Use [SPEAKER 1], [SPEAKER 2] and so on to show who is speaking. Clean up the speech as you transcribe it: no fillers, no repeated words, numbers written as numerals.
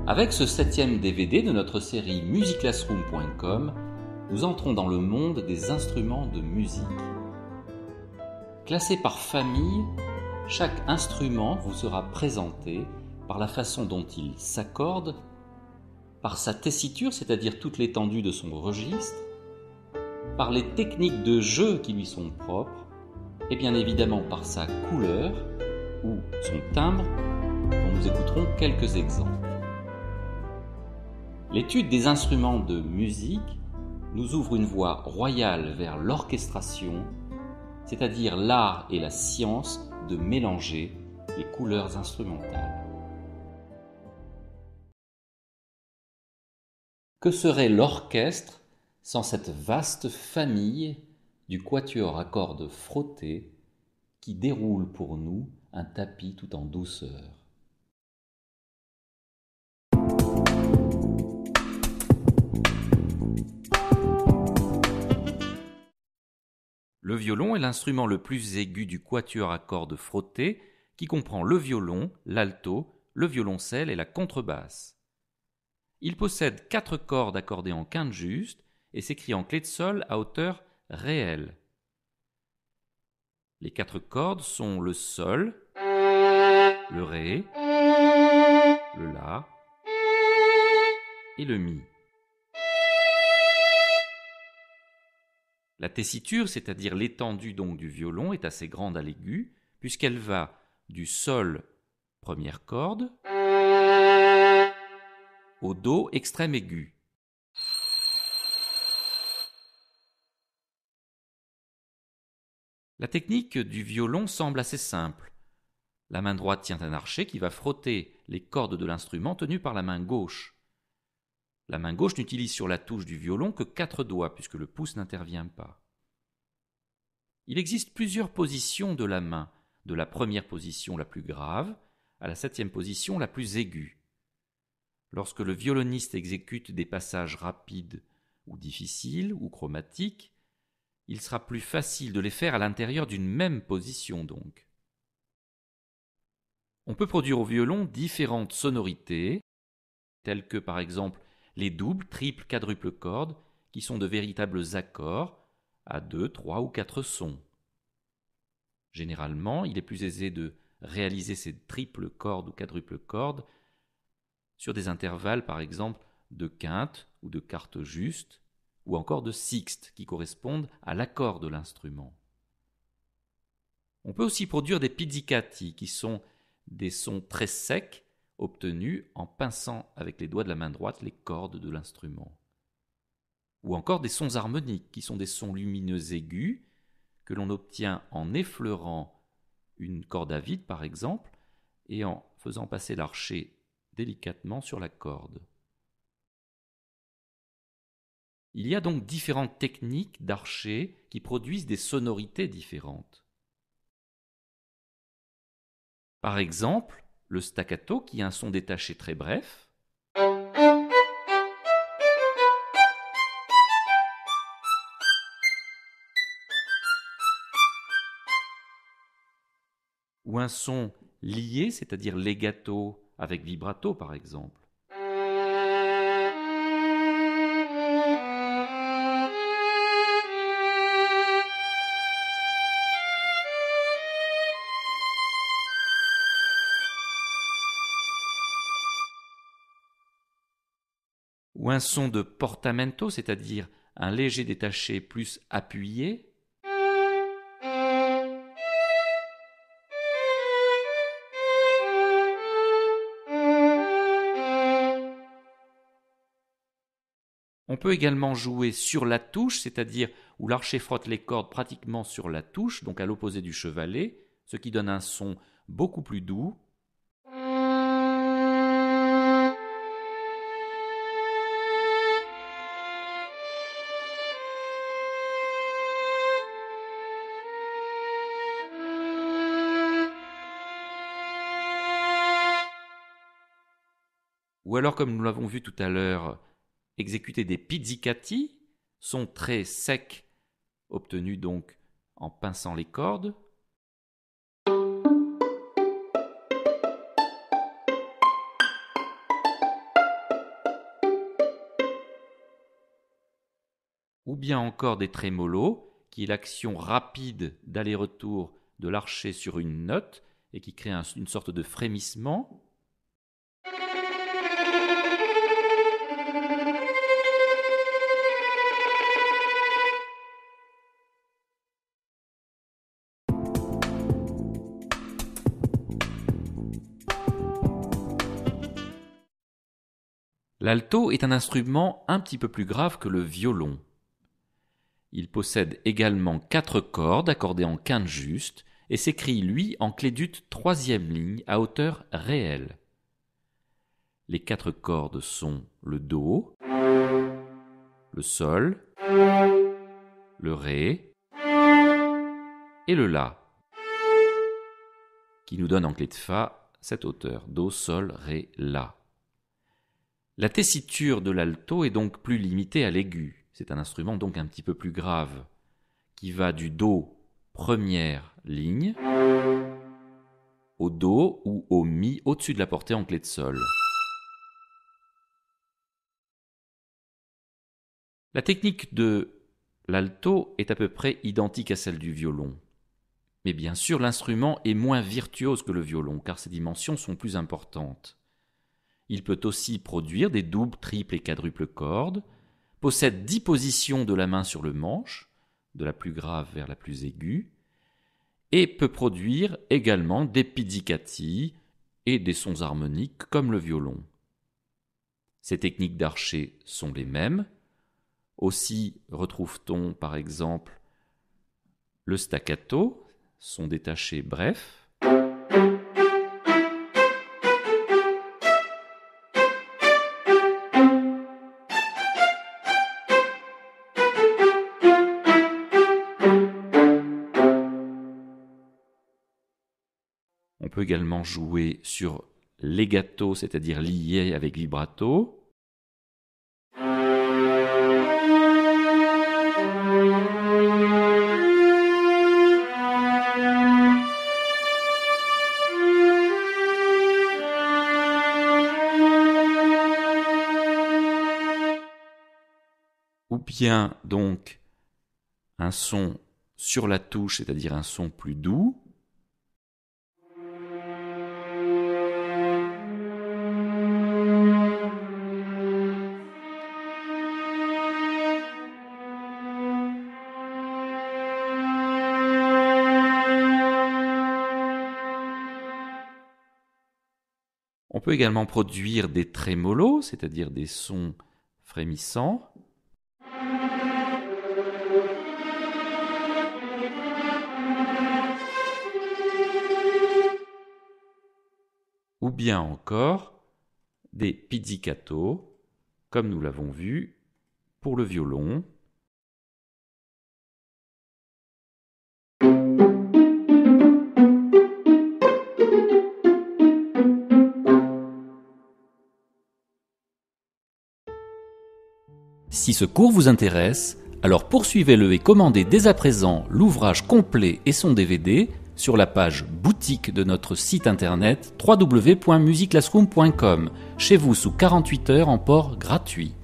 [SPEAKER 1] Avec ce 7e DVD de notre série musiclassroom.com, nous entrons dans le monde des instruments de musique. Classé par famille, chaque instrument vous sera présenté par la façon dont il s'accorde, par sa tessiture, c'est-à-dire toute l'étendue de son registre, par les techniques de jeu qui lui sont propres, et bien évidemment par sa couleur ou son timbre, dont nous écouterons quelques exemples. L'étude des instruments de musique nous ouvre une voie royale vers l'orchestration, c'est-à-dire l'art et la science de mélanger les couleurs instrumentales. Que serait l'orchestre sans cette vaste famille du quatuor à cordes frottées qui déroule pour nous un tapis tout en douceur? Le violon est l'instrument le plus aigu du quatuor à cordes frottées qui comprend le violon, l'alto, le violoncelle et la contrebasse. Il possède 4 cordes accordées en quinte juste et s'écrit en clé de sol à hauteur réelle. Les 4 cordes sont le sol, le ré, le la et le mi. La tessiture, c'est-à-dire l'étendue donc du violon, est assez grande à l'aigu, puisqu'elle va du sol, première corde, au do, extrême aigu. La technique du violon semble assez simple. La main droite tient un archet qui va frotter les cordes de l'instrument tenues par la main gauche. La main gauche n'utilise sur la touche du violon que 4 doigts, puisque le pouce n'intervient pas. Il existe plusieurs positions de la main, de la première position la plus grave à la 7e position la plus aiguë. Lorsque le violoniste exécute des passages rapides ou difficiles ou chromatiques, il sera plus facile de les faire à l'intérieur d'une même position donc. On peut produire au violon différentes sonorités, telles que par exemple les doubles, triples, quadruples cordes, qui sont de véritables accords à 2, 3 ou 4 sons. Généralement, il est plus aisé de réaliser ces triples cordes ou quadruples cordes sur des intervalles par exemple de quinte ou de quarte juste, ou encore de sixte, qui correspondent à l'accord de l'instrument. On peut aussi produire des pizzicati, qui sont des sons très secs, obtenus en pinçant avec les doigts de la main droite les cordes de l'instrument. Ou encore des sons harmoniques, qui sont des sons lumineux aigus, que l'on obtient en effleurant une corde à vide par exemple, et en faisant passer l'archet délicatement sur la corde. Il y a donc différentes techniques d'archet qui produisent des sonorités différentes. Par exemple, le staccato qui a un son détaché très bref, ou un son lié, c'est-à-dire legato avec vibrato par exemple. Ou un son de portamento, c'est-à-dire un léger détaché plus appuyé. On peut également jouer sur la touche, c'est-à-dire où l'archet frotte les cordes pratiquement sur la touche, donc à l'opposé du chevalet, ce qui donne un son beaucoup plus doux. Ou alors, comme nous l'avons vu tout à l'heure, exécuter des pizzicati, son très sec, obtenu donc en pinçant les cordes. ou bien encore des trémolos, qui est l'action rapide d'aller-retour de l'archet sur une note et qui crée une sorte de frémissement. L'alto est un instrument un petit peu plus grave que le violon. Il possède également 4 cordes accordées en quinte juste et s'écrit, lui, en clé d'ut troisième ligne à hauteur réelle. Les 4 cordes sont le Do, le Sol, le Ré et le La, qui nous donne en clé de Fa cette hauteur, Do, Sol, Ré, La. La tessiture de l'alto est donc plus limitée à l'aigu. C'est un instrument donc un petit peu plus grave, qui va du Do première ligne au Do ou au Mi au-dessus de la portée en clé de Sol. La technique de l'alto est à peu près identique à celle du violon. Mais bien sûr, l'instrument est moins virtuose que le violon, car ses dimensions sont plus importantes. Il peut aussi produire des doubles, triples et quadruples cordes, possède 10 positions de la main sur le manche, de la plus grave vers la plus aiguë, et peut produire également des pizzicati et des sons harmoniques comme le violon. Ces techniques d'archet sont les mêmes. Aussi retrouve-t-on par exemple le staccato, son détaché bref. On peut également jouer sur legato, c'est-à-dire lié avec vibrato. Ou bien donc un son sur la touche, c'est-à-dire un son plus doux. On peut également produire des trémolos, c'est-à-dire des sons frémissants. Ou bien encore des pizzicato, comme nous l'avons vu pour le violon. Si ce cours vous intéresse, alors poursuivez-le et commandez dès à présent l'ouvrage complet et son DVD sur la page boutique de notre site internet www.musiclassroom.com, chez vous sous 48 heures en port gratuit.